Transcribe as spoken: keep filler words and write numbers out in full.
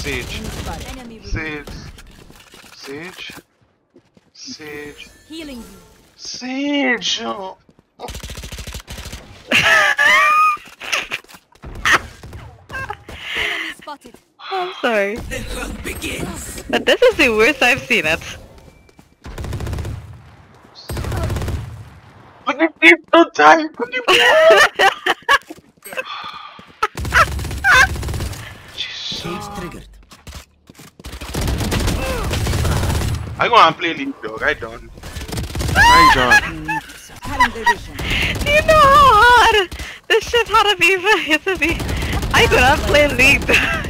Sage. Sage. Sage. Sage. Healing you. Sage. Oh. Enemy spotted. I'm sorry. But this is the worst I've seen it. But you keep no time. But you Cage triggered. I gonna play League dog. I done. I done. Do you know how hard this shit had to be for you to be? I could not play League.